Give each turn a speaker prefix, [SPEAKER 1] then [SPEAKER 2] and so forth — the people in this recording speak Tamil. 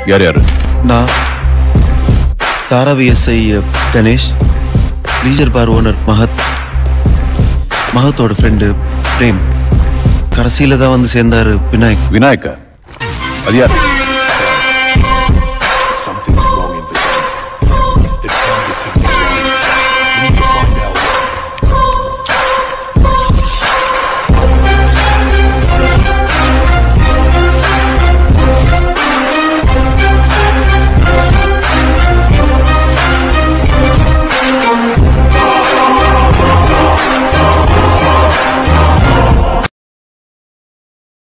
[SPEAKER 1] யார் யாரு?
[SPEAKER 2] நான் Dharavi SI Ganesh, leisure bar owner மகத்தோட ஃப்ரெண்டு பிரேம், கடைசியில தான் வந்து சேர்ந்தாரு விநாயக்.
[SPEAKER 1] விநாயக்கா? அது யார்?